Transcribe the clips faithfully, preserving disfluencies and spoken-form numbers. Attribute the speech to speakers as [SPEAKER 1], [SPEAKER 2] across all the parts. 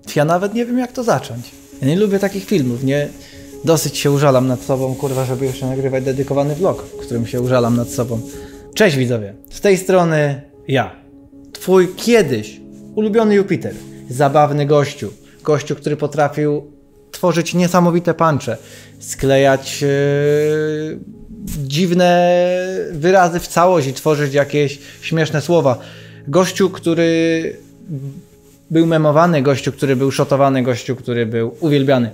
[SPEAKER 1] Ja nawet nie wiem, jak to zacząć. Ja nie lubię takich filmów, nie... Dosyć się użalam nad sobą, kurwa, żeby jeszcze nagrywać dedykowany vlog, w którym się użalam nad sobą. Cześć widzowie, z tej strony ja, twój kiedyś ulubiony Jupiter, zabawny gościu, gościu, który potrafił tworzyć niesamowite punche, sklejać yy, dziwne wyrazy w całość i tworzyć jakieś śmieszne słowa. Gościu, który był memowany, gościu, który był szotowany, gościu, który był uwielbiany.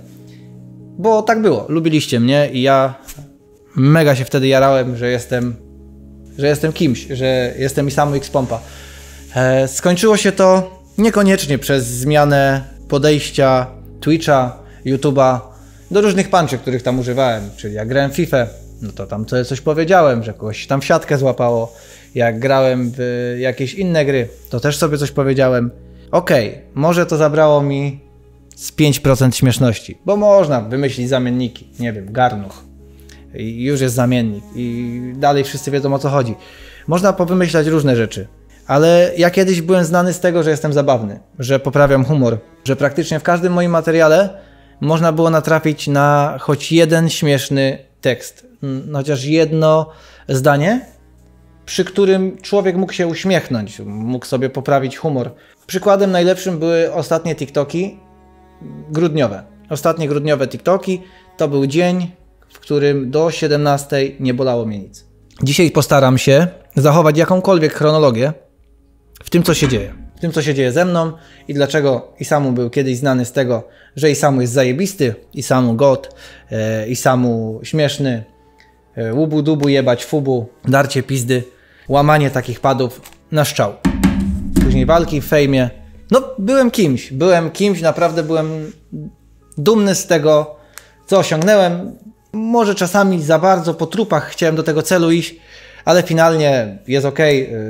[SPEAKER 1] Bo tak było, lubiliście mnie i ja mega się wtedy jarałem, że jestem, że jestem kimś, że jestem Isamu X Pompa. E, skończyło się to niekoniecznie przez zmianę podejścia Twitcha, YouTube'a do różnych punczy, których tam używałem. Czyli jak grałem w FIFA, no to tam coś powiedziałem, że kogoś tam w siatkę złapało. Jak grałem w jakieś inne gry, to też sobie coś powiedziałem. Okej, okay, może to zabrało mi z pięć procent śmieszności, bo można wymyślić zamienniki, nie wiem, garnuch i już jest zamiennik i dalej wszyscy wiedzą, o co chodzi. Można powymyślać różne rzeczy, ale ja kiedyś byłem znany z tego, że jestem zabawny, że poprawiam humor, że praktycznie w każdym moim materiale można było natrafić na choć jeden śmieszny tekst, chociaż jedno zdanie, przy którym człowiek mógł się uśmiechnąć, mógł sobie poprawić humor. Przykładem najlepszym były ostatnie TikToki grudniowe. Ostatnie grudniowe TikToki to był dzień, w którym do siedemnastej nie bolało mnie nic. Dzisiaj postaram się zachować jakąkolwiek chronologię w tym, co się dzieje. W tym, co się dzieje ze mną i dlaczego Isamu był kiedyś znany z tego, że Isamu jest zajebisty, Isamu god, e, Isamu śmieszny, e, łubu dubu jebać fubu, darcie pizdy, łamanie takich padów na szczał. Później walki w fejmie. No, byłem kimś, byłem kimś, naprawdę byłem dumny z tego, co osiągnąłem. Może czasami za bardzo po trupach chciałem do tego celu iść, ale finalnie jest ok.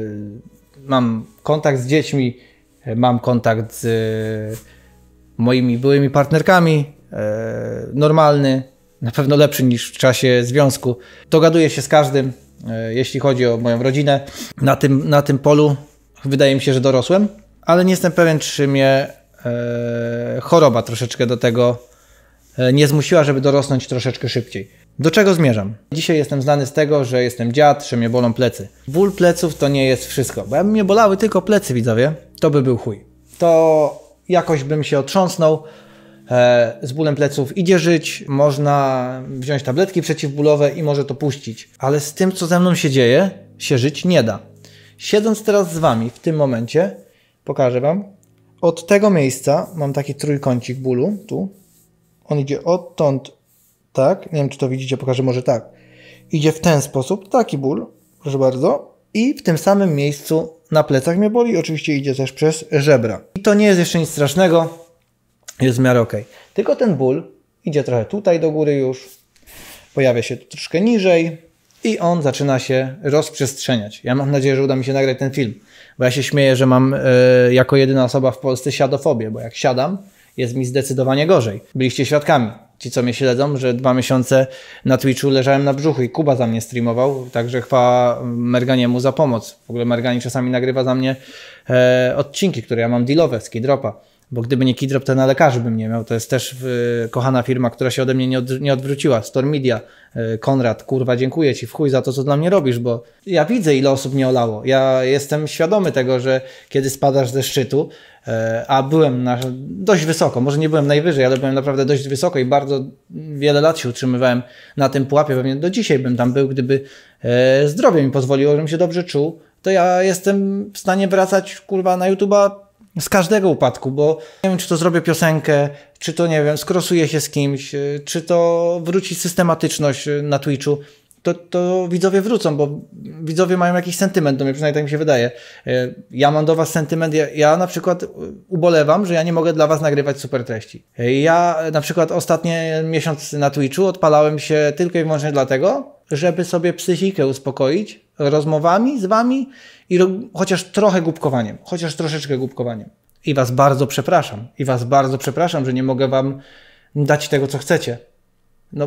[SPEAKER 1] Mam kontakt z dziećmi, mam kontakt z moimi byłymi partnerkami, normalny, na pewno lepszy niż w czasie związku. Dogaduję się z każdym, jeśli chodzi o moją rodzinę. Na tym, na tym polu wydaje mi się, że dorosłem. Ale nie jestem pewien, czy mnie e, choroba troszeczkę do tego e, nie zmusiła, żeby dorosnąć troszeczkę szybciej. Do czego zmierzam? Dzisiaj jestem znany z tego, że jestem dziad, że mnie bolą plecy. Ból pleców to nie jest wszystko, bo jakby mnie bolały tylko plecy, widzowie, to by był chuj. To jakoś bym się otrząsnął, e, z bólem pleców idzie żyć, można wziąć tabletki przeciwbólowe i może to puścić. Ale z tym, co ze mną się dzieje, się żyć nie da. Siedząc teraz z wami w tym momencie, pokażę wam. Od tego miejsca mam taki trójkącik bólu, tu. On idzie odtąd, tak. Nie wiem, czy to widzicie, pokażę może tak. Idzie w ten sposób, taki ból, proszę bardzo. I w tym samym miejscu na plecach mnie boli. Oczywiście idzie też przez żebra. I to nie jest jeszcze nic strasznego. Jest w miarę ok. Tylko ten ból idzie trochę tutaj do góry już. Pojawia się troszkę niżej. I on zaczyna się rozprzestrzeniać. Ja mam nadzieję, że uda mi się nagrać ten film. Bo ja się śmieję, że mam e, jako jedyna osoba w Polsce siadofobię, bo jak siadam, jest mi zdecydowanie gorzej. Byliście świadkami, ci co mnie śledzą, że dwa miesiące na Twitchu leżałem na brzuchu i Kuba za mnie streamował, także chwała Merganiemu za pomoc. W ogóle Mergani czasami nagrywa za mnie e, odcinki, które ja mam dealowe z Keydropa. Bo gdyby nie Keydrop, to na lekarzy bym nie miał. To jest też y, kochana firma, która się ode mnie nie, od, nie odwróciła. Storm Media. Y, Konrad, kurwa, dziękuję ci w chuj za to, co dla mnie robisz, bo ja widzę, ile osób mnie olało. Ja jestem świadomy tego, że kiedy spadasz ze szczytu, y, a byłem na, dość wysoko, może nie byłem najwyżej, ale byłem naprawdę dość wysoko i bardzo wiele lat się utrzymywałem na tym pułapie. Pewnie do dzisiaj bym tam był, gdyby y, zdrowie mi pozwoliło, żebym się dobrze czuł. To ja jestem w stanie wracać, kurwa, na YouTube'a z każdego upadku, bo nie wiem, czy to zrobię piosenkę, czy to, nie wiem, skrosuję się z kimś, czy to wróci systematyczność na Twitchu, to, to widzowie wrócą, bo widzowie mają jakiś sentyment do mnie, przynajmniej tak mi się wydaje. Ja mam do was sentyment, ja, ja na przykład ubolewam, że ja nie mogę dla was nagrywać super treści. Ja na przykład ostatni miesiąc na Twitchu odpalałem się tylko i wyłącznie dlatego, żeby sobie psychikę uspokoić rozmowami z wami i chociaż trochę głupkowaniem, chociaż troszeczkę głupkowaniem. I was bardzo przepraszam, i was bardzo przepraszam, że nie mogę wam dać tego, co chcecie. No,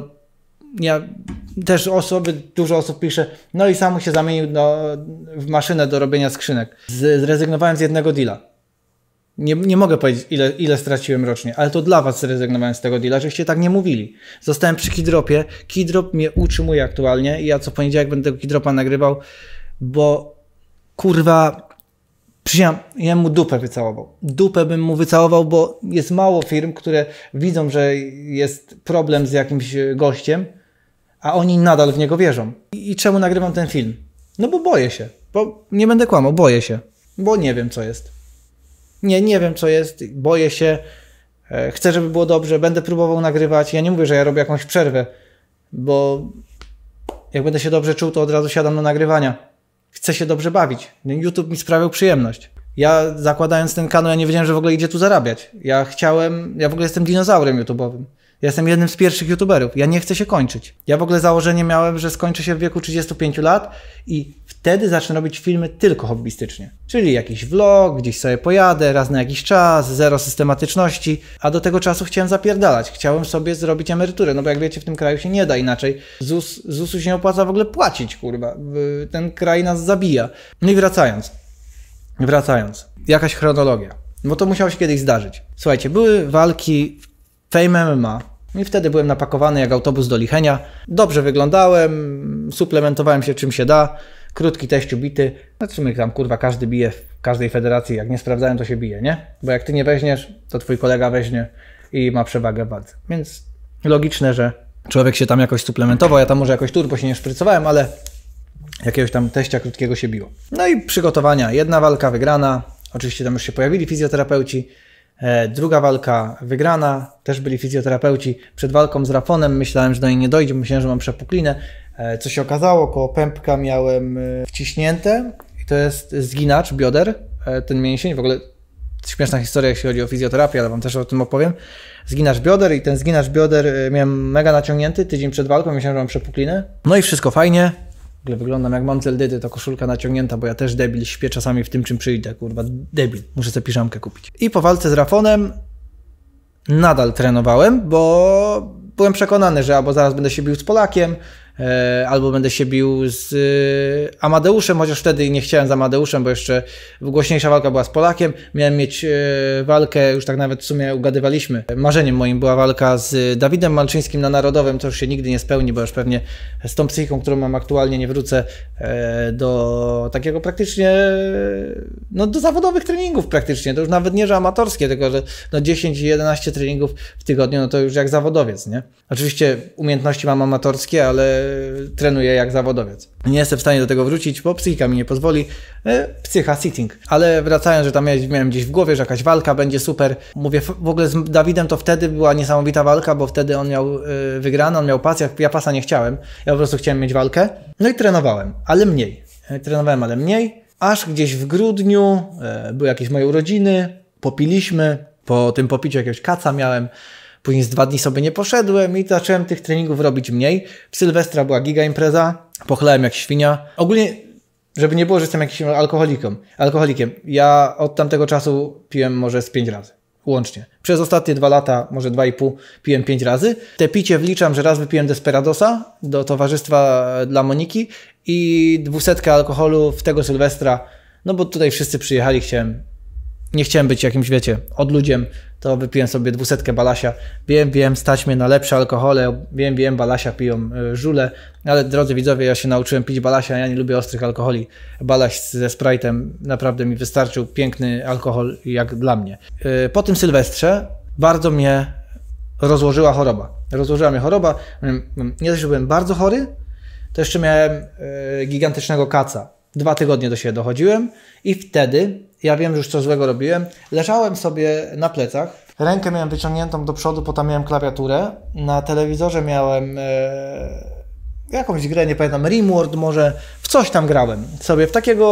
[SPEAKER 1] ja też osoby, dużo osób pisze, no i sam się zamienił no, w maszynę do robienia skrzynek. Z, zrezygnowałem z jednego deala. Nie, nie mogę powiedzieć, ile, ile straciłem rocznie, ale to dla was zrezygnowałem z tego deala, żeście tak nie mówili. Zostałem przy Keydropie. Keydrop mnie utrzymuje aktualnie i ja co poniedziałek będę tego Keydropa nagrywał, bo kurwa, przysięgam, ja mu dupę wycałował. Dupę bym mu wycałował, bo jest mało firm, które widzą, że jest problem z jakimś gościem, a oni nadal w niego wierzą. I, i czemu nagrywam ten film? No bo boję się, bo nie będę kłamał, boję się, bo nie wiem co jest. Nie, nie wiem co jest, boję się, chcę, żeby było dobrze, będę próbował nagrywać. Ja nie mówię, że ja robię jakąś przerwę, bo jak będę się dobrze czuł, to od razu siadam do nagrywania. Chcę się dobrze bawić. YouTube mi sprawiał przyjemność. Ja zakładając ten kanał, ja nie wiedziałem, że w ogóle idzie tu zarabiać. Ja chciałem, ja w ogóle jestem dinozaurem YouTube'owym. Ja jestem jednym z pierwszych YouTuberów. Ja nie chcę się kończyć. Ja w ogóle założenie miałem, że skończę się w wieku trzydziestu pięciu lat i wtedy zacznę robić filmy tylko hobbystycznie. Czyli jakiś vlog, gdzieś sobie pojadę, raz na jakiś czas, zero systematyczności, a do tego czasu chciałem zapierdalać. Chciałem sobie zrobić emeryturę, no bo jak wiecie, w tym kraju się nie da inaczej. ZUS, zusu się nie opłaca w ogóle płacić, kurwa. Ten kraj nas zabija. No i wracając. Wracając. Jakaś chronologia. Bo to musiało się kiedyś zdarzyć. Słuchajcie, były walki Fame M M A. I wtedy byłem napakowany jak autobus do Lichenia. Dobrze wyglądałem, suplementowałem się czym się da. Krótki teściu bity. Znaczy tam kurwa każdy bije w każdej federacji. Jak nie sprawdzają, to się bije, nie? Bo jak ty nie weźmiesz, to twój kolega weźmie i ma przewagę w walce. Więc logiczne, że człowiek się tam jakoś suplementował. Ja tam może jakoś turbo się nie szprycowałem, ale jakiegoś tam teścia krótkiego się biło. No i przygotowania. Jedna walka wygrana. Oczywiście tam już się pojawili fizjoterapeuci. E, druga walka wygrana, też byli fizjoterapeuci. Przed walką z Rafonem myślałem, że do niej nie dojdzie, myślałem, że mam przepuklinę. E, co się okazało, koło pępka miałem e, wciśnięte i to jest zginacz bioder, e, ten mięsień. W ogóle śmieszna historia, jeśli chodzi o fizjoterapię, ale wam też o tym opowiem. Zginacz bioder i ten zginacz bioder e, miałem mega naciągnięty tydzień przed walką, myślałem, że mam przepuklinę. No i wszystko fajnie. W ogóle wyglądam jak mam celdydy, to koszulka naciągnięta, bo ja też debil, śpię czasami w tym, czym przyjdę, kurwa, debil. Muszę sobie piżamkę kupić. I po walce z Rafonem nadal trenowałem, bo byłem przekonany, że albo zaraz będę się bił z Polakiem, e, albo będę się bił z e, Amadeuszem, chociaż wtedy nie chciałem z Amadeuszem, bo jeszcze głośniejsza walka była z Polakiem. Miałem mieć e, walkę, już tak nawet w sumie ugadywaliśmy. Marzeniem moim była walka z Dawidem Malczyńskim na Narodowym, to już się nigdy nie spełni, bo już pewnie z tą psychiką, którą mam aktualnie, nie wrócę e, do takiego praktycznie, no do zawodowych treningów praktycznie. To już nawet nie, że amatorskie, tylko że no dziesięć jedenaście treningów w tygodniu, no to już jak zawodowiec, nie? Oczywiście umiejętności mam amatorskie, ale trenuję jak zawodowiec. Nie jestem w stanie do tego wrócić, bo psychika mi nie pozwoli. E, psycha, sitting. Ale wracając, że tam miałem gdzieś w głowie, że jakaś walka będzie super. Mówię, w ogóle z Dawidem to wtedy była niesamowita walka, bo wtedy on miał y, wygrany, on miał pas, ja pasa nie chciałem. Ja po prostu chciałem mieć walkę. No i trenowałem, ale mniej. E, trenowałem, ale mniej. Aż gdzieś w grudniu e, były jakieś moje urodziny, popiliśmy. Po tym popiciu jakiegoś kaca miałem. Później z dwa dni sobie nie poszedłem i zacząłem tych treningów robić mniej. W Sylwestra była giga impreza, pochlałem jak świnia. Ogólnie, żeby nie było, że jestem jakimś alkoholikiem. alkoholikiem. Ja od tamtego czasu piłem może z pięć razy. Łącznie. Przez ostatnie dwa lata, może dwa i pół, piłem pięć razy. Te picie wliczam, że raz wypiłem Desperadosa do towarzystwa dla Moniki i dwusetkę alkoholu w tego Sylwestra. No bo tutaj wszyscy przyjechali, chciałem... Nie chciałem być jakimś, wiecie, odludziem, to wypiłem sobie dwusetkę Balasia. Wiem, wiem, stać mnie na lepsze alkohole, wiem, wiem, Balasia piją y, żule, ale drodzy widzowie, ja się nauczyłem pić Balasia, ja nie lubię ostrych alkoholi. Balaś ze Sprite'em naprawdę mi wystarczył, piękny alkohol jak dla mnie. Y, po tym Sylwestrze bardzo mnie rozłożyła choroba. Rozłożyła mnie choroba, nie dość, że byłem bardzo chory, to jeszcze miałem y, gigantycznego kaca. Dwa tygodnie do siebie dochodziłem i wtedy, ja wiem już co złego robiłem, leżałem sobie na plecach, rękę miałem wyciągniętą do przodu, potem miałem klawiaturę, na telewizorze miałem e, jakąś grę, nie pamiętam, Rimworld może, w coś tam grałem sobie, w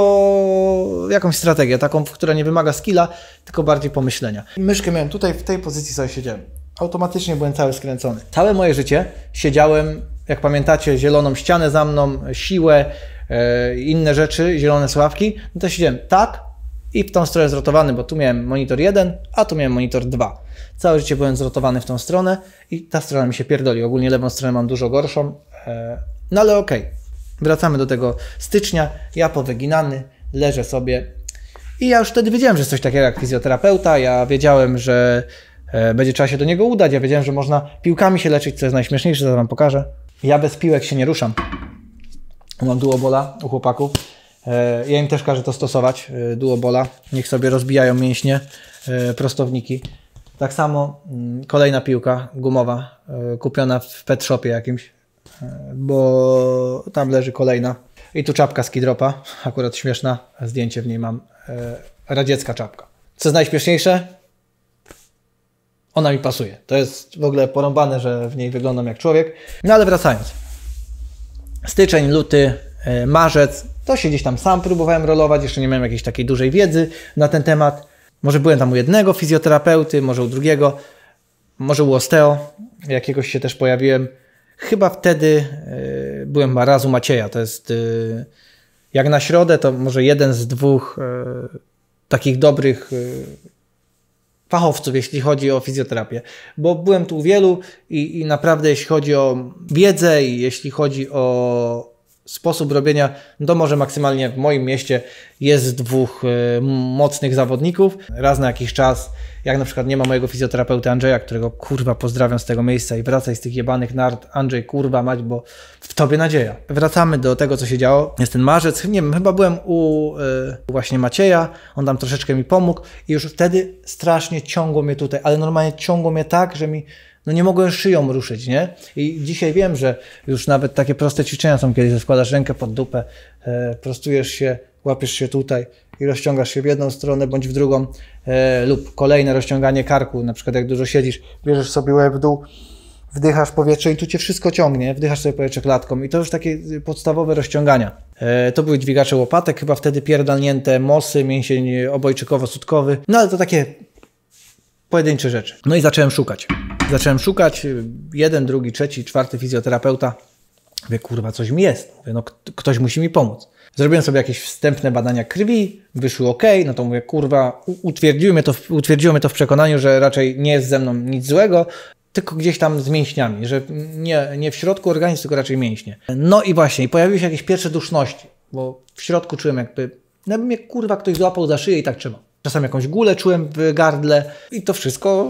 [SPEAKER 1] takiego, jakąś strategię, taką, która nie wymaga skilla, tylko bardziej pomyślenia. Myszkę miałem tutaj, w tej pozycji sobie siedziałem. Automatycznie byłem cały skręcony. Całe moje życie siedziałem, jak pamiętacie, zieloną ścianę za mną, siłę, e, inne rzeczy, zielone sławki, no to siedziałem tak i w tą stronę zrotowany, bo tu miałem monitor jeden, a tu miałem monitor dwa. Całe życie byłem zrotowany w tą stronę i ta strona mi się pierdoli. Ogólnie lewą stronę mam dużo gorszą, e, no ale okej. Okay. Wracamy do tego stycznia, ja powyginany, leżę sobie I ja już wtedy wiedziałem, że jest coś takiego jak fizjoterapeuta, ja wiedziałem, że e, będzie trzeba się do niego udać, ja wiedziałem, że można piłkami się leczyć, co jest najśmieszniejsze, to wam pokażę. Ja bez piłek się nie ruszam. Mam duobola u chłopaków. E, ja im też każę to stosować, e, duobola. Niech sobie rozbijają mięśnie, e, prostowniki. Tak samo m, kolejna piłka gumowa, e, kupiona w pet shopie jakimś, e, bo tam leży kolejna. I tu czapka z Kidropa, akurat śmieszna, zdjęcie w niej mam, e, radziecka czapka. Co jest najśmieszniejsze? Ona mi pasuje. To jest w ogóle porąbane, że w niej wyglądam jak człowiek. No ale wracając. Styczeń, luty, e, marzec, to się gdzieś tam sam próbowałem rolować, jeszcze nie miałem jakiejś takiej dużej wiedzy na ten temat. Może byłem tam u jednego fizjoterapeuty, może u drugiego, może u osteo, jakiegoś się też pojawiłem. Chyba wtedy y, byłem raz u Macieja, to jest y, jak na środę, to może jeden z dwóch y, takich dobrych y, fachowców, jeśli chodzi o fizjoterapię, bo byłem tu u wielu i, i naprawdę jeśli chodzi o wiedzę i jeśli chodzi o sposób robienia, to może maksymalnie w moim mieście jest dwóch y, mocnych zawodników. Raz na jakiś czas, jak na przykład nie ma mojego fizjoterapeuty Andrzeja, którego kurwa pozdrawiam z tego miejsca i wracaj z tych jebanych nart. Andrzej, kurwa mać, bo w tobie nadzieja. Wracamy do tego, co się działo. Jest ten marzec, nie wiem, chyba byłem u y, właśnie Macieja, on tam troszeczkę mi pomógł i już wtedy strasznie ciągło mnie tutaj, ale normalnie ciągło mnie tak, że mi no nie mogłem szyją ruszyć, nie? I dzisiaj wiem, że już nawet takie proste ćwiczenia są, kiedy składasz rękę pod dupę, e, prostujesz się, łapiesz się tutaj i rozciągasz się w jedną stronę bądź w drugą, e, lub kolejne rozciąganie karku, na przykład jak dużo siedzisz, bierzesz sobie łeb w dół, wdychasz powietrze i tu cię wszystko ciągnie, wdychasz sobie powietrze klatką i to już takie podstawowe rozciągania. E, to były dźwigacze łopatek, chyba wtedy pierdalnięte mosy, mięsień obojczykowo-sutkowy, no ale to takie pojedyncze rzeczy. No i zacząłem szukać. Zacząłem szukać, jeden, drugi, trzeci, czwarty fizjoterapeuta. Mówię, kurwa, coś mi jest. Mówię, no ktoś musi mi pomóc. Zrobiłem sobie jakieś wstępne badania krwi, wyszły ok, no to mówię, kurwa, utwierdziło mnie, to, utwierdziło mnie to w przekonaniu, że raczej nie jest ze mną nic złego, tylko gdzieś tam z mięśniami, że nie, nie w środku organizmu, tylko raczej mięśnie. No i właśnie, pojawiły się jakieś pierwsze duszności, bo w środku czułem jakby, no mnie kurwa ktoś złapał za szyję i tak trzymał. Czasem jakąś gulę czułem w gardle i to wszystko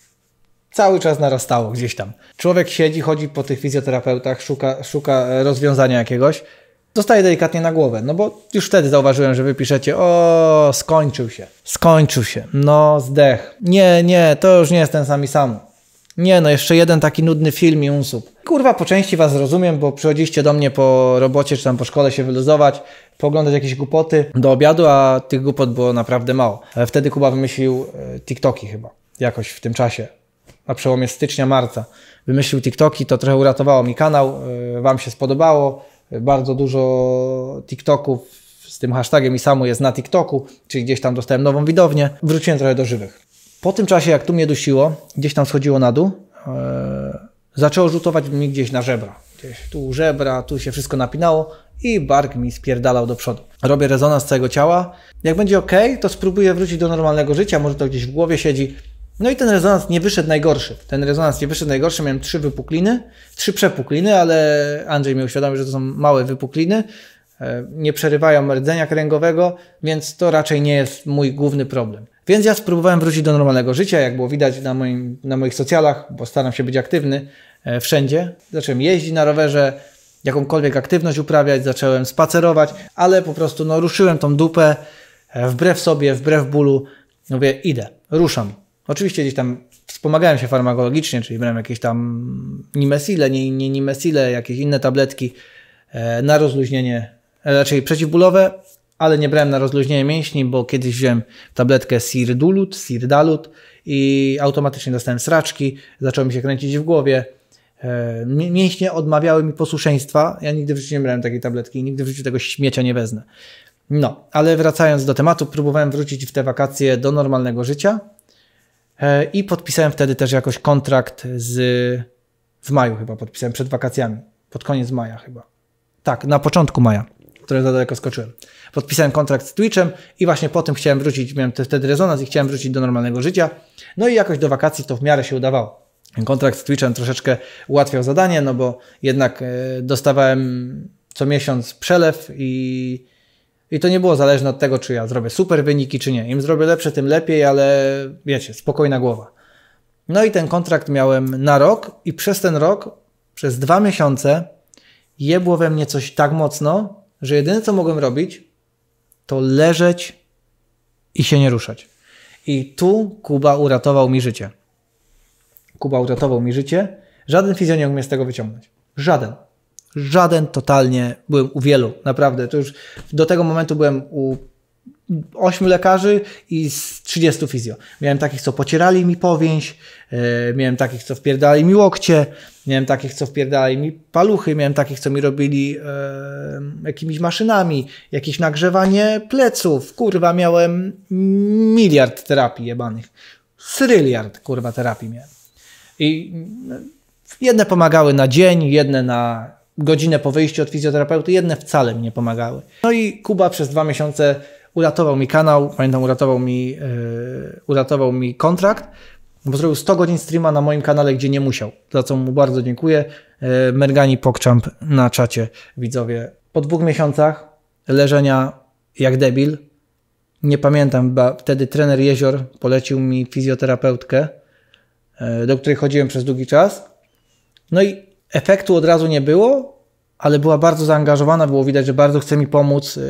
[SPEAKER 1] cały czas narastało gdzieś tam. Człowiek siedzi, chodzi po tych fizjoterapeutach, szuka, szuka rozwiązania jakiegoś, dostaje delikatnie na głowę, no bo już wtedy zauważyłem, że wy piszecie, o, skończył się, skończył się, no zdech. Nie, nie, to już nie jest ten sam i sam. Nie, no jeszcze jeden taki nudny film i unsub. Kurwa, po części was rozumiem, bo przychodziliście do mnie po robocie, czy tam po szkole się wyluzować, pooglądać jakieś głupoty do obiadu, a tych głupot było naprawdę mało. Wtedy Kuba wymyślił TikToki chyba, jakoś w tym czasie. Na przełomie stycznia, marca wymyślił TikToki, to trochę uratowało mi kanał, wam się spodobało, bardzo dużo TikToków z tym hashtagiem i samo jest na TikToku, czyli gdzieś tam dostałem nową widownię, wróciłem trochę do żywych. Po tym czasie, jak tu mnie dusiło, gdzieś tam schodziło na dół, yy, zaczęło rzutować mi gdzieś na żebra. Gdzieś tu żebra, tu się wszystko napinało i bark mi spierdalał do przodu. Robię rezonans całego ciała. Jak będzie ok, to spróbuję wrócić do normalnego życia, może to gdzieś w głowie siedzi. No i ten rezonans nie wyszedł najgorszy. Ten rezonans nie wyszedł najgorszy, miałem trzy wypukliny, trzy przepukliny, ale Andrzej mi uświadomił, że to są małe wypukliny. Nie przerywają rdzenia kręgowego, więc to raczej nie jest mój główny problem. Więc ja spróbowałem wrócić do normalnego życia, jak było widać na, moim, na moich socjalach, bo staram się być aktywny e, wszędzie. Zacząłem jeździć na rowerze, jakąkolwiek aktywność uprawiać, zacząłem spacerować, ale po prostu no, ruszyłem tą dupę e, wbrew sobie, wbrew bólu. Mówię, idę, ruszam. Oczywiście gdzieś tam wspomagałem się farmakologicznie, czyli brałem jakieś tam nimesile, nie, nie nimesile, jakieś inne tabletki e, na rozluźnienie, e, raczej przeciwbólowe, ale nie brałem na rozluźnienie mięśni, bo kiedyś wziąłem tabletkę Sirdulut, Sirdalut i automatycznie dostałem sraczki, zaczęło mi się kręcić w głowie. E, mięśnie odmawiały mi posłuszeństwa. Ja nigdy w życiu nie brałem takiej tabletki i nigdy w życiu tego śmiecia nie wezmę. No, ale wracając do tematu, próbowałem wrócić w te wakacje do normalnego życia e, i podpisałem wtedy też jakoś kontrakt z... w maju chyba podpisałem, przed wakacjami. Pod koniec maja chyba. Tak, na początku maja. Które za daleko skoczyłem. Podpisałem kontrakt z Twitchem i właśnie po tym chciałem wrócić, miałem wtedy rezonans i chciałem wrócić do normalnego życia. No i jakoś do wakacji to w miarę się udawało. Kontrakt z Twitchem troszeczkę ułatwiał zadanie, no bo jednak dostawałem co miesiąc przelew i I to nie było zależne od tego, czy ja zrobię super wyniki, czy nie. Im zrobię lepsze, tym lepiej, ale wiecie, spokojna głowa. No i ten kontrakt miałem na rok i przez ten rok, przez dwa miesiące jebło we mnie coś tak mocno, że jedyne co mogłem robić, to leżeć i się nie ruszać. I tu Kuba uratował mi życie. Kuba uratował mi życie. Żaden fizjo nie mógł mnie z tego wyciągnąć. Żaden. Żaden totalnie. Byłem u wielu, naprawdę. To już do tego momentu byłem u ośmiu lekarzy i z trzydziestu fizjo. Miałem takich, co pocierali mi powięź, yy, miałem takich, co wpierdali mi łokcie, miałem takich, co wpierdali mi paluchy, miałem takich, co mi robili yy, jakimiś maszynami, jakieś nagrzewanie pleców. Kurwa, miałem miliard terapii jebanych. Syryliard, kurwa, terapii miałem. I jedne pomagały na dzień, jedne na godzinę po wyjściu od fizjoterapeuty, jedne wcale mi nie pomagały. No i Kuba przez dwa miesiące uratował mi kanał, pamiętam, uratował mi, yy, uratował mi kontrakt, bo zrobił sto godzin streama na moim kanale, gdzie nie musiał, za co mu bardzo dziękuję. Yy, Mergani Pogchamp na czacie, widzowie. Po dwóch miesiącach leżenia jak debil, nie pamiętam, bo wtedy trener Jezior polecił mi fizjoterapeutkę, yy, do której chodziłem przez długi czas. No i efektu od razu nie było, ale była bardzo zaangażowana, było widać, że bardzo chce mi pomóc. Yy,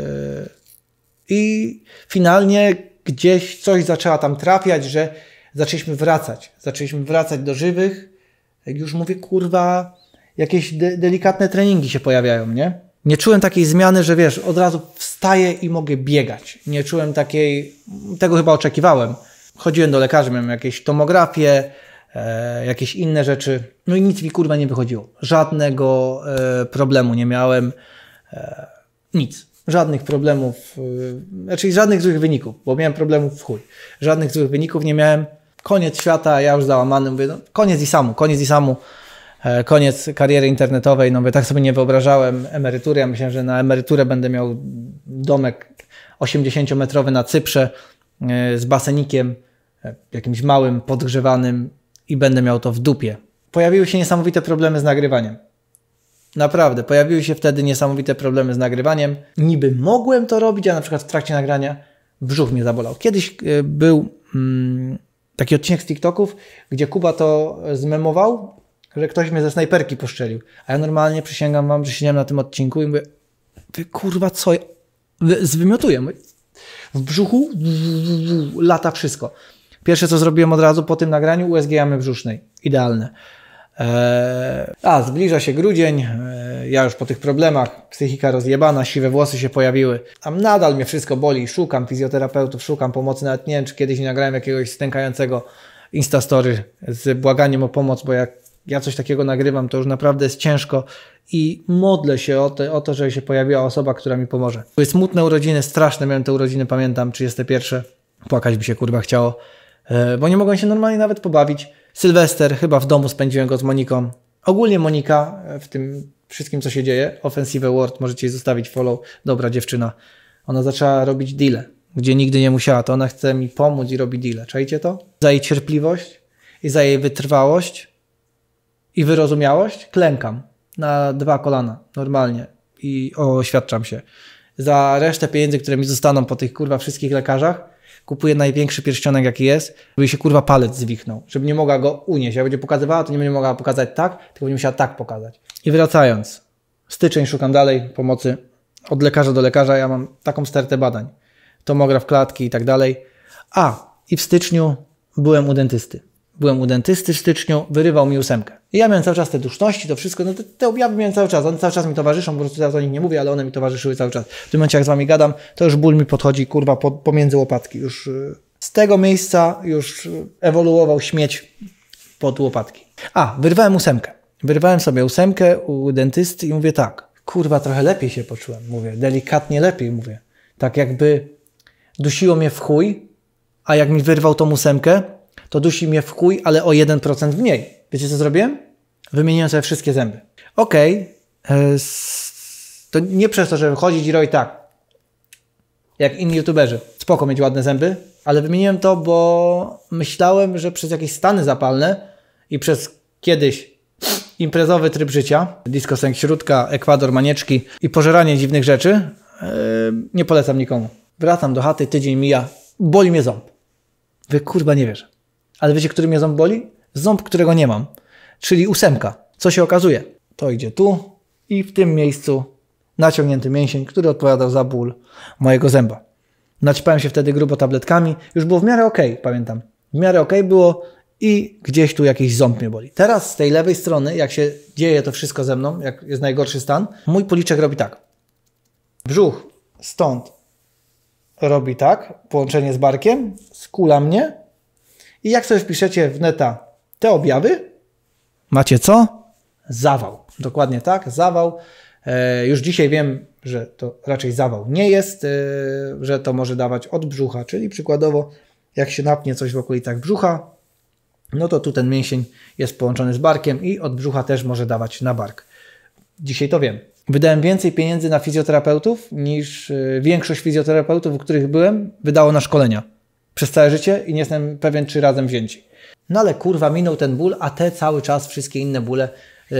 [SPEAKER 1] I finalnie gdzieś coś zaczęła tam trafiać, że zaczęliśmy wracać. Zaczęliśmy wracać do żywych. Jak już mówię, kurwa, jakieś de delikatne treningi się pojawiają, nie? Nie czułem takiej zmiany, że wiesz, od razu wstaję i mogę biegać. Nie czułem takiej, tego chyba oczekiwałem. Chodziłem do lekarzy, miałem jakieś tomografie, e, jakieś inne rzeczy. No i nic mi kurwa nie wychodziło. Żadnego e, problemu nie miałem. E, nic. Żadnych problemów, yy, znaczy żadnych złych wyników, bo miałem problemów w chuj. Żadnych złych wyników nie miałem. Koniec świata, ja już załamany, mówię, no, koniec Isamu, koniec Isamu, e, koniec kariery internetowej. No mówię, tak sobie nie wyobrażałem emerytury. Ja myślałem, że na emeryturę będę miał domek osiemdziesięciometrowy na Cyprze e, z basenikiem, e, jakimś małym, podgrzewanym i będę miał to w dupie. Pojawiły się niesamowite problemy z nagrywaniem. Naprawdę, pojawiły się wtedy niesamowite problemy z nagrywaniem. Niby mogłem to robić, a na przykład w trakcie nagrania brzuch mnie zabolał. Kiedyś y, był mm, taki odcinek z TikToków, gdzie Kuba to zmemował, że ktoś mnie ze snajperki postrzelił. A ja normalnie przysięgam wam, że siedziałem na tym odcinku i mówię, wy kurwa co? Wy, zwymiotuję. Mówię, w brzuchu lata wszystko. Pierwsze co zrobiłem od razu po tym nagraniu, U S G jamy brzusznej. Idealne. A, zbliża się grudzień, ja już po tych problemach, psychika rozjebana, siwe włosy się pojawiły, a nadal mnie wszystko boli, szukam fizjoterapeutów, szukam pomocy, nawet nie wiem, czy kiedyś nie nagrałem jakiegoś stękającego instastory z błaganiem o pomoc, bo jak ja coś takiego nagrywam, to już naprawdę jest ciężko i modlę się o to, o to, że się pojawiła osoba, która mi pomoże. Były smutne urodziny, straszne, miałem te urodziny, pamiętam, trzydzieste pierwsze, płakać by się kurwa chciało, bo nie mogłem się normalnie nawet pobawić. Sylwester, chyba w domu spędziłem go z Moniką. Ogólnie Monika w tym wszystkim, co się dzieje, Offensive Award, możecie jej zostawić follow, dobra dziewczyna. Ona zaczęła robić deale, gdzie nigdy nie musiała, to ona chce mi pomóc i robi deale. Czajcie to? Za jej cierpliwość i za jej wytrwałość i wyrozumiałość klękam na dwa kolana, normalnie i oświadczam się. Za resztę pieniędzy, które mi zostaną po tych kurwa wszystkich lekarzach, kupuję największy pierścionek jaki jest, żeby się kurwa palec zwichnął, żeby nie mogła go unieść. Jak będzie pokazywała, to nie będzie mogła pokazać tak, tylko będzie musiała tak pokazać. I wracając, styczeń szukam dalej pomocy od lekarza do lekarza, ja mam taką stertę badań, tomograf klatki i tak dalej. A, i w styczniu byłem u dentysty. Byłem u dentysty w styczniu, wyrywał mi ósemkę. I ja miałem cały czas te duszności, to wszystko, no te, te objawy miałem cały czas, one cały czas mi towarzyszą, po prostu teraz o nich nie mówię, ale one mi towarzyszyły cały czas. W tym momencie jak z wami gadam, to już ból mi podchodzi, kurwa, po, pomiędzy łopatki. Już yy, z tego miejsca już ewoluował śmieć pod łopatki. A, wyrwałem ósemkę. Wyrwałem sobie ósemkę u dentysty i mówię tak, kurwa, trochę lepiej się poczułem, mówię, delikatnie lepiej, mówię. Tak jakby dusiło mnie w chuj, a jak mi wyrwał tą ósemkę, to dusi mnie w chuj, ale o jeden procent mniej. Wiecie co zrobiłem? Wymieniłem sobie wszystkie zęby. Okej, okay. To nie przez to, żeby chodzić i robić tak, jak inni youtuberzy. Spoko mieć ładne zęby, ale wymieniłem to, bo myślałem, że przez jakieś stany zapalne i przez kiedyś imprezowy tryb życia, disco sęk śródka, Ekwador, manieczki i pożeranie dziwnych rzeczy, Yy, nie polecam nikomu. Wracam do chaty, tydzień mija, boli mnie ząb. Wy kurwa nie wierzę. Ale wiecie, który mnie ząb boli? Ząb, którego nie mam. Czyli ósemka. Co się okazuje? To idzie tu i w tym miejscu naciągnięty mięsień, który odpowiadał za ból mojego zęba. Naćpałem się wtedy grubo tabletkami. Już było w miarę okej, okay, pamiętam. W miarę okej okay było i gdzieś tu jakiś ząb mnie boli. Teraz z tej lewej strony, jak się dzieje to wszystko ze mną, jak jest najgorszy stan, mój policzek robi tak. Brzuch stąd robi tak, połączenie z barkiem, skula mnie i jak sobie wpiszecie w neta te objawy, macie co? Zawał. Dokładnie tak, zawał. E, już dzisiaj wiem, że to raczej zawał nie jest, e, że to może dawać od brzucha, czyli przykładowo jak się napnie coś w okolicach brzucha, no to tu ten mięsień jest połączony z barkiem i od brzucha też może dawać na bark. Dzisiaj to wiem. Wydałem więcej pieniędzy na fizjoterapeutów niż większość fizjoterapeutów, u których byłem, wydało na szkolenia przez całe życie i nie jestem pewien, czy razem wzięci. No ale kurwa, minął ten ból, a te cały czas, wszystkie inne bóle yy,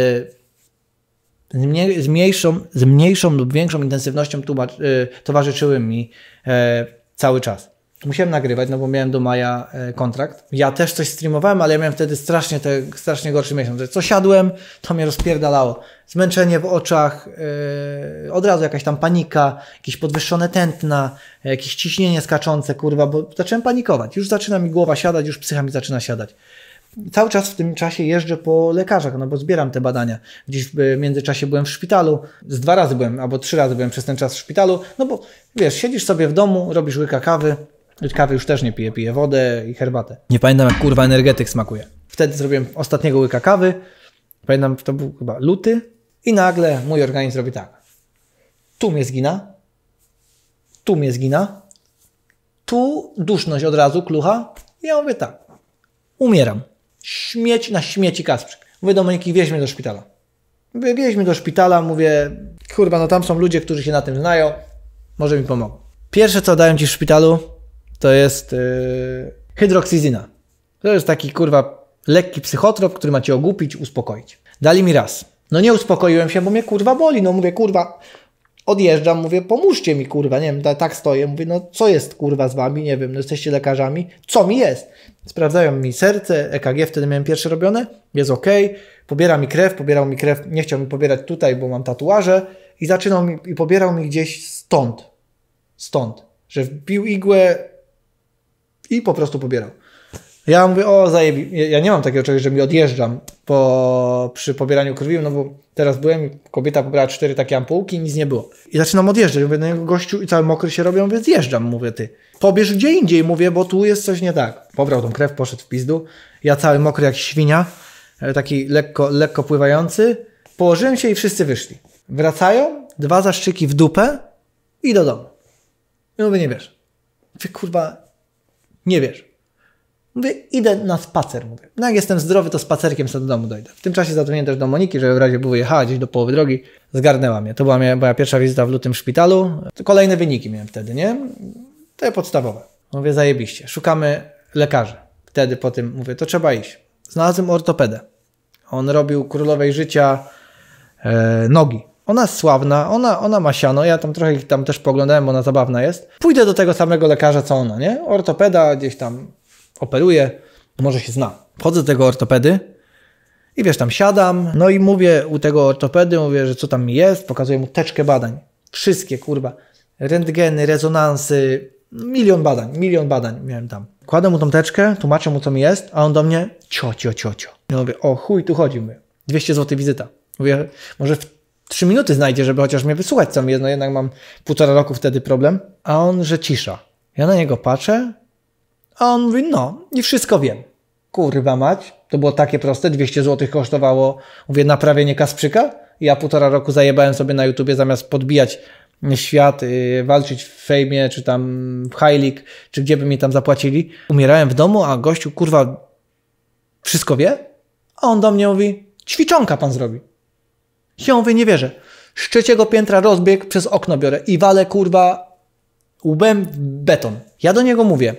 [SPEAKER 1] z, mniejszą, z mniejszą lub większą intensywnością tłumacz, yy, towarzyszyły mi yy, cały czas. Musiałem nagrywać, no bo miałem do maja e, kontrakt. Ja też coś streamowałem, ale ja miałem wtedy strasznie, te, strasznie gorszy miesiąc. Co siadłem, to mnie rozpierdalało. Zmęczenie w oczach, e, od razu jakaś tam panika, jakieś podwyższone tętna, e, jakieś ciśnienie skaczące, kurwa, bo zacząłem panikować. Już zaczyna mi głowa siadać, już psycha mi zaczyna siadać. Cały czas w tym czasie jeżdżę po lekarzach, no bo zbieram te badania. Gdzieś w międzyczasie byłem w szpitalu, z dwa razy byłem, albo trzy razy byłem przez ten czas w szpitalu, no bo wiesz, siedzisz sobie w domu, robisz łyka kawy, kawy już też nie piję, piję wodę i herbatę. Nie pamiętam, jak kurwa energetyk smakuje. Wtedy zrobiłem ostatniego łyka kawy, pamiętam, to był chyba luty i nagle mój organizm robi tak. Tu mnie zgina, tu mnie zgina, tu duszność od razu, klucha i ja mówię tak, umieram. Śmieć na śmieci Kasprzyk. Mówię do Moniki, wieź mnie do szpitala. Mówię, wieź mnie do szpitala, mówię, kurwa, no tam są ludzie, którzy się na tym znają, może mi pomogą. Pierwsze, co dałem ci w szpitalu, to jest yy, hydroksyzyna. To jest taki, kurwa, lekki psychotrop, który ma cię ogłupić, uspokoić. Dali mi raz. No nie uspokoiłem się, bo mnie, kurwa, boli. No mówię, kurwa, odjeżdżam, mówię, pomóżcie mi, kurwa, nie wiem, tak, tak stoję. Mówię, no co jest, kurwa, z wami, nie wiem, no jesteście lekarzami. Co mi jest? Sprawdzają mi serce, E K G, wtedy miałem pierwsze robione, jest okej. Okay. Pobiera mi krew, pobierał mi krew, nie chciał mi pobierać tutaj, bo mam tatuaże i zaczynał mi, i pobierał mi gdzieś stąd. Stąd. Że wbił igłę i po prostu pobierał. Ja mówię, o zajebi... Ja nie mam takiego czegoś, że mi odjeżdżam po... przy pobieraniu krwi, no bo teraz byłem, kobieta pobrała cztery takie ampułki i nic nie było. I zaczynam odjeżdżać, mówię, no gościu i cały mokry się robią, więc zjeżdżam, mówię, ty. Pobierz gdzie indziej, mówię, bo tu jest coś nie tak. Pobrał tą krew, poszedł w pizdu. Ja cały mokry jak świnia, taki lekko, lekko pływający. Położyłem się i wszyscy wyszli. Wracają, dwa zaszczyki w dupę i do domu. I mówię, nie wiesz. Mówię, kurwa, nie wiesz. Mówię, idę na spacer, mówię. No jak jestem zdrowy, to spacerkiem sobie do domu dojdę. W tym czasie zadzwoniłem też do Moniki, żeby w razie było jechała gdzieś do połowy drogi. Zgarnęła mnie. To była moja pierwsza wizyta w lutym w szpitalu. Kolejne wyniki miałem wtedy, nie? Te podstawowe. Mówię, zajebiście. Szukamy lekarzy. Wtedy po tym mówię, to trzeba iść. Znalazłem ortopedę. On robił królowej życia e, nogi. Ona jest sławna, ona, ona ma siano, ja tam trochę ich tam też poglądałem, bo ona zabawna jest. Pójdę do tego samego lekarza, co ona, nie? Ortopeda gdzieś tam operuje, może się zna. Wchodzę do tego ortopedy i wiesz, tam siadam, no i mówię u tego ortopedy, mówię, że co tam mi jest, pokazuję mu teczkę badań. Wszystkie, kurwa. Rentgeny, rezonansy, milion badań, milion badań miałem tam. Kładę mu tą teczkę, tłumaczę mu, co mi jest, a on do mnie, cio, cio, cio, cio. Ja mówię, o chuj, tu chodzi, mówię, dwieście złotych wizyta. Mówię, może w trzy minuty znajdzie, żeby chociaż mnie wysłuchać, co mi jest, no jednak mam półtora roku wtedy problem. A on, że cisza. Ja na niego patrzę, a on mówi, no i wszystko wiem. Kurwa mać, to było takie proste, dwieście złotych kosztowało, mówię, naprawienie Kasprzyka. Ja półtora roku zajebałem sobie na YouTubie, zamiast podbijać świat, yy, walczyć w fejmie, czy tam w High League, czy gdzie by mi tam zapłacili. Umierałem w domu, a gościu, kurwa, wszystko wie? A on do mnie mówi, ćwiczonka pan zrobi. Ja mówię, nie wierzę. Z trzeciego piętra rozbieg, przez okno biorę i walę, kurwa, łbem w beton. Ja do niego mówię,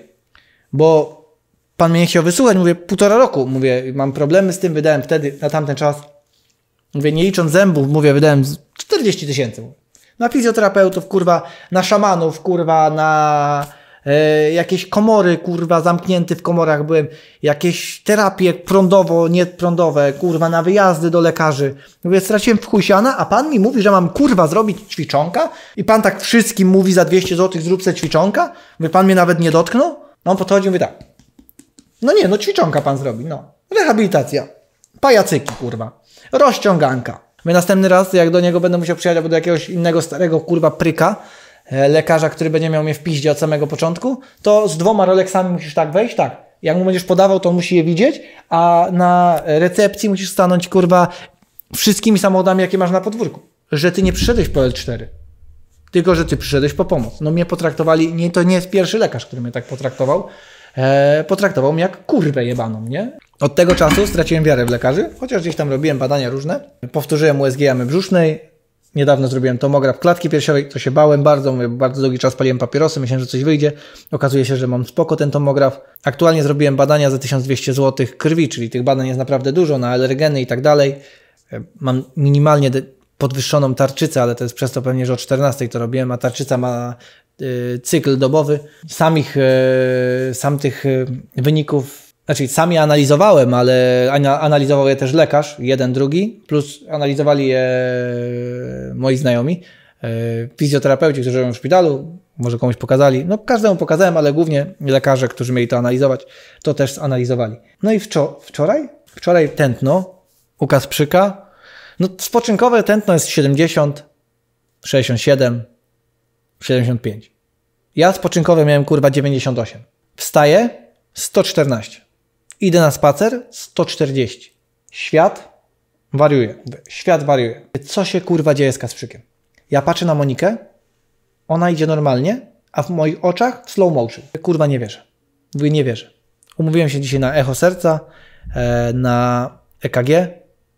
[SPEAKER 1] bo pan mnie nie chciał wysłuchać, mówię, półtora roku, mówię, mam problemy z tym, wydałem wtedy, na tamten czas, mówię, nie licząc zębów, mówię, wydałem czterdzieści tysięcy. Na fizjoterapeutów, kurwa, na szamanów, kurwa, na e, jakieś komory, kurwa, zamknięty w komorach byłem, jakieś terapie prądowo, nieprądowe, kurwa, na wyjazdy do lekarzy. Mówię, straciłem w chuj siana, a pan mi mówi, że mam, kurwa, zrobić ćwiczonka? I pan tak wszystkim mówi, za dwieście złotych zrób se ćwiczonka? Mówię, pan mnie nawet nie dotknął? No on podchodzi i mówi tak, no nie, no ćwiczonka pan zrobi, no. Rehabilitacja, pajacyki, kurwa, rozciąganka. My następny raz, jak do niego będę musiał przyjechać, albo do jakiegoś innego starego, kurwa, pryka, e, lekarza, który będzie miał mnie w piździe od samego początku, to z dwoma Rolexami musisz tak wejść, tak. Jak mu będziesz podawał, to on musi je widzieć, a na recepcji musisz stanąć, kurwa, wszystkimi samochodami, jakie masz na podwórku. Że ty nie przyszedłeś po L cztery, tylko że ty przyszedłeś po pomoc. No mnie potraktowali, nie, to nie jest pierwszy lekarz, który mnie tak potraktował, e, potraktował mnie jak kurwę jebaną, nie? Od tego czasu straciłem wiarę w lekarzy, chociaż gdzieś tam robiłem badania różne. Powtórzyłem U S G jamy brzusznej, niedawno zrobiłem tomograf klatki piersiowej, to się bałem bardzo, mówię, bardzo długi czas paliłem papierosy, myślałem, że coś wyjdzie. Okazuje się, że mam spoko ten tomograf. Aktualnie zrobiłem badania za tysiąc dwieście złotych krwi, czyli tych badań jest naprawdę dużo, na alergeny i tak dalej. Mam minimalnie podwyższoną tarczycę, ale to jest przez to pewnie, że o czternastej to robiłem, a tarczyca ma y, cykl dobowy. Samych, y, sam tych y, wyników, znaczy sami analizowałem, ale analizował je też lekarz, jeden, drugi, plus analizowali je moi znajomi, fizjoterapeuci, którzy robią w szpitalu, może komuś pokazali, no każdemu pokazałem, ale głównie lekarze, którzy mieli to analizować, to też zanalizowali. No i wczor- wczoraj? Wczoraj tętno u Kasprzyka, no spoczynkowe tętno jest siedemdziesiąt, sześćdziesiąt siedem, siedemdziesiąt pięć. Ja spoczynkowe miałem kurwa dziewięćdziesiąt osiem. Wstaję sto czternaście. Idę na spacer sto czterdzieści. Świat wariuje. Świat wariuje. Co się kurwa dzieje z Kasprzykiem? Ja patrzę na Monikę, ona idzie normalnie, a w moich oczach w slow motion. Kurwa nie wierzę. Mówię, nie wierzę. Umówiłem się dzisiaj na echo serca, na E K G.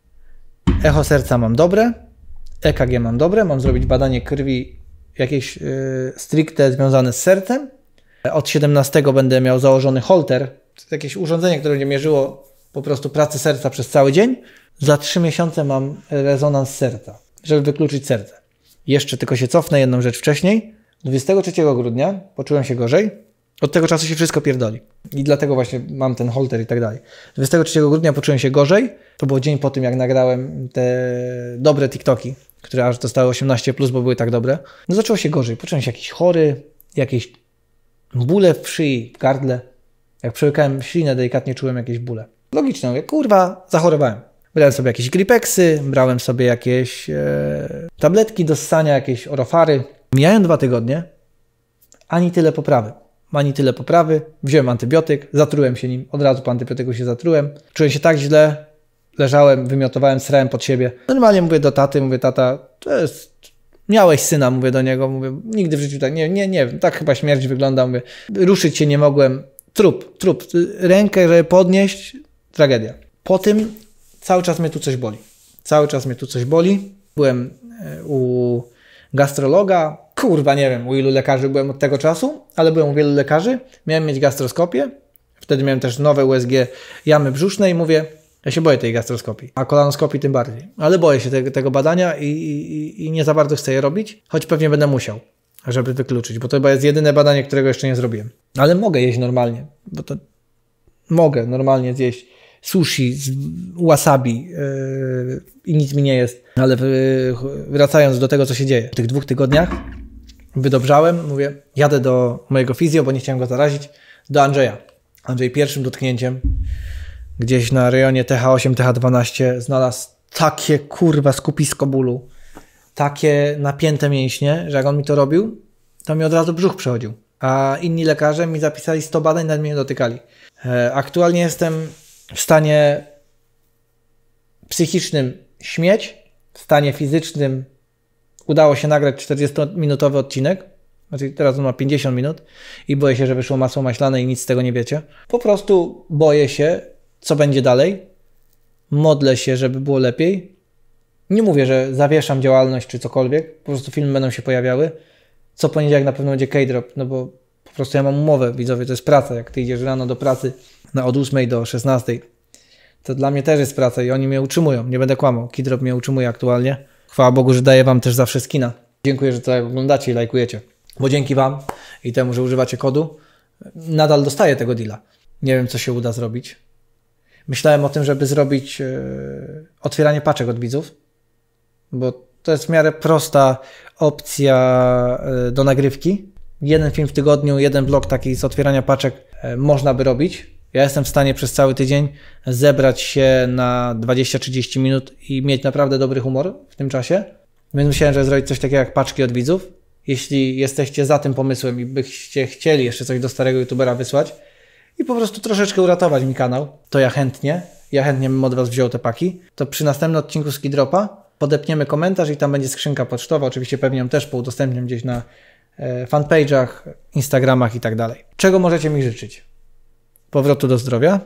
[SPEAKER 1] Echo serca mam dobre, E K G mam dobre, mam zrobić badanie krwi jakieś yy, stricte związane z sercem. Od siedemnastego będę miał założony holter, to jest jakieś urządzenie, które będzie mierzyło po prostu pracę serca przez cały dzień. Za trzy miesiące mam rezonans serca, żeby wykluczyć serce. Jeszcze tylko się cofnę jedną rzecz wcześniej. dwudziestego trzeciego grudnia poczułem się gorzej. Od tego czasu się wszystko pierdoli. I dlatego właśnie mam ten holter i tak dalej. dwudziestego trzeciego grudnia poczułem się gorzej. To był dzień po tym, jak nagrałem te dobre TikToki, które aż dostały osiemnaście plus, bo były tak dobre. No zaczęło się gorzej. Poczułem się jakiś chory, jakieś bóle w szyi, w gardle. Jak przełykałem ślinę, delikatnie czułem jakieś bóle. Logiczne, mówię, kurwa, zachorowałem. Brałem sobie jakieś gripeksy, brałem sobie jakieś e, tabletki do ssania, jakieś orofary. Mijają dwa tygodnie, ani tyle poprawy. Ani tyle poprawy. Wziąłem antybiotyk, zatrułem się nim. Od razu po antybiotyku się zatrułem. Czułem się tak źle, leżałem, wymiotowałem, srałem pod siebie. Normalnie mówię do taty, mówię, tata, to jest... Miałeś syna, mówię do niego, mówię, nigdy w życiu tak, nie, nie, nie, tak chyba śmierć wygląda, mówię, ruszyć się nie mogłem. Trup, trup, rękę, żeby podnieść, tragedia. Po tym cały czas mnie tu coś boli. Cały czas mnie tu coś boli. Byłem u gastrologa, kurwa nie wiem u ilu lekarzy byłem od tego czasu, ale byłem u wielu lekarzy. Miałem mieć gastroskopię, wtedy miałem też nowe U S G jamy brzusznej i mówię, ja się boję tej gastroskopii, a kolonoskopii tym bardziej. Ale boję się te, tego badania i, i, i nie za bardzo chcę je robić, choć pewnie będę musiał, żeby wykluczyć, bo to chyba jest jedyne badanie, którego jeszcze nie zrobiłem. Ale mogę jeść normalnie, bo to mogę normalnie zjeść sushi z wasabi yy, i nic mi nie jest. Ale yy, wracając do tego, co się dzieje. W tych dwóch tygodniach wydobrzałem, mówię, jadę do mojego fizjo, bo nie chciałem go zarazić, do Andrzeja. Andrzej pierwszym dotknięciem gdzieś na rejonie T H osiem, T H dwanaście znalazł takie kurwa skupisko bólu, takie napięte mięśnie, że jak on mi to robił, to mi od razu brzuch przechodził. A inni lekarze mi zapisali sto badań, nawet mnie nie dotykali. E, aktualnie jestem w stanie psychicznym śmieć, w stanie fizycznym udało się nagrać czterdziestominutowy odcinek, znaczy teraz on ma pięćdziesiąt minut i boję się, że wyszło masło maślane i nic z tego nie wiecie. Po prostu boję się, co będzie dalej. Modlę się, żeby było lepiej. Nie mówię, że zawieszam działalność czy cokolwiek, po prostu filmy będą się pojawiały. Co poniedziałek na pewno będzie K-drop, no bo po prostu ja mam umowę, widzowie, to jest praca. Jak ty idziesz rano do pracy na od ósmej do szesnastej, to dla mnie też jest praca i oni mnie utrzymują, nie będę kłamał. K-drop mnie utrzymuje aktualnie. Chwała Bogu, że daję wam też zawsze skina. Dziękuję, że to oglądacie i lajkujecie, bo dzięki wam i temu, że używacie kodu, nadal dostaję tego deala. Nie wiem, co się uda zrobić. Myślałem o tym, żeby zrobić yy, otwieranie paczek od widzów, bo to jest w miarę prosta opcja yy, do nagrywki. Jeden film w tygodniu, jeden vlog taki z otwierania paczek yy, można by robić. Ja jestem w stanie przez cały tydzień zebrać się na dwadzieścia trzydzieści minut i mieć naprawdę dobry humor w tym czasie. Więc myślałem, że zrobić coś takiego jak paczki od widzów. Jeśli jesteście za tym pomysłem i byście chcieli jeszcze coś do starego youtubera wysłać i po prostu troszeczkę uratować mi kanał, to ja chętnie, ja chętnie bym od was wziął te paki, to przy następnym odcinku Skidropa podepniemy komentarz i tam będzie skrzynka pocztowa. Oczywiście pewnie ją też poudostępniam gdzieś na e, fanpage'ach, Instagramach i tak dalej. Czego możecie mi życzyć? Powrotu do zdrowia.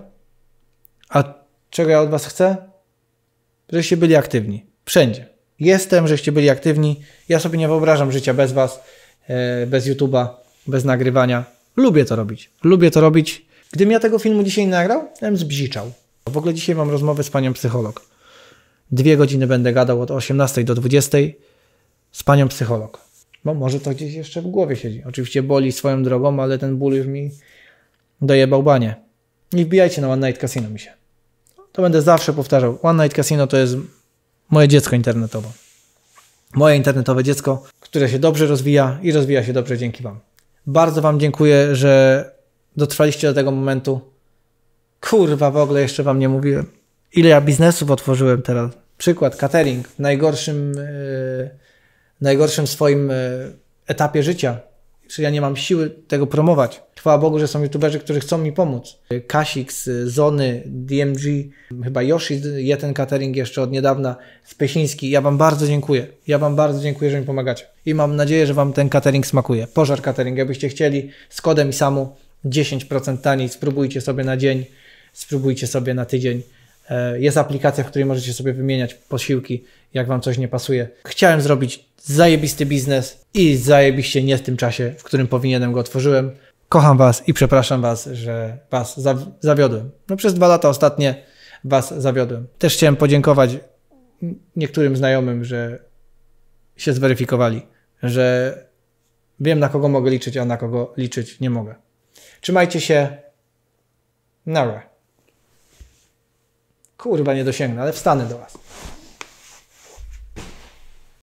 [SPEAKER 1] A czego ja od was chcę? Żeście byli aktywni. Wszędzie. Jestem, żeście byli aktywni. Ja sobie nie wyobrażam życia bez was, e, bez YouTube'a, bez nagrywania. Lubię to robić. Lubię to robić. Gdybym ja tego filmu dzisiaj nie nagrał, ja bym zbziczał. W ogóle dzisiaj mam rozmowę z panią psycholog. Dwie godziny będę gadał od osiemnastej do dwudziestej z panią psycholog. Bo może to gdzieś jeszcze w głowie siedzi. Oczywiście boli swoją drogą, ale ten ból już mi dojebał banie. Nie wbijajcie na One Night Casino mi się. To będę zawsze powtarzał. One Night Casino to jest moje dziecko internetowe. Moje internetowe dziecko, które się dobrze rozwija i rozwija się dobrze dzięki wam. Bardzo wam dziękuję, że dotrwaliście do tego momentu. Kurwa, w ogóle jeszcze wam nie mówiłem. Ile ja biznesów otworzyłem teraz. Przykład, catering w najgorszym, yy, najgorszym swoim yy, etapie życia. Czy ja nie mam siły tego promować. Chwała Bogu, że są youtuberzy, którzy chcą mi pomóc. Kasix, Zony, D M G, chyba Yoshi je ten catering jeszcze od niedawna, Spesiński. Ja wam bardzo dziękuję. Ja wam bardzo dziękuję, że mi pomagacie. I mam nadzieję, że wam ten catering smakuje. Pożar Catering, jakbyście chcieli, z kodem ISAMU dziesięć procent taniej. Spróbujcie sobie na dzień, spróbujcie sobie na tydzień. Jest aplikacja, w której możecie sobie wymieniać posiłki, jak wam coś nie pasuje. Chciałem zrobić zajebisty biznes i zajebiście nie w tym czasie, w którym powinienem go otworzyłem. Kocham was i przepraszam was, że was zawiodłem. No przez dwa lata ostatnie was zawiodłem. Też chciałem podziękować niektórym znajomym, że się zweryfikowali, że wiem, na kogo mogę liczyć, a na kogo liczyć nie mogę. Trzymajcie się. Nara. Kurwa, nie dosięgnę, ale wstanę do was.